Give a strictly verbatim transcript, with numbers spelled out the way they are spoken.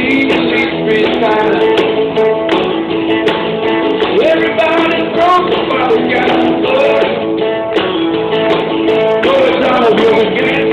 see the secret time. Everybody's broken, but we got the blood. Blood's all over again.